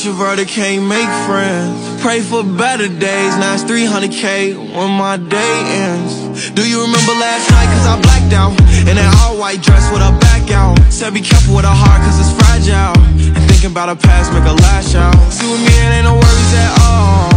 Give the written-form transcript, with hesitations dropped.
Introverted can't make friends. Pray for better days, now it's 300K when my day ends. Do you remember last night, cause I blacked out in that all-white dress with her back out. Said be careful with her heart cause it's fragile, and thinking about her past make her lash out. See with me it ain't no worries at all.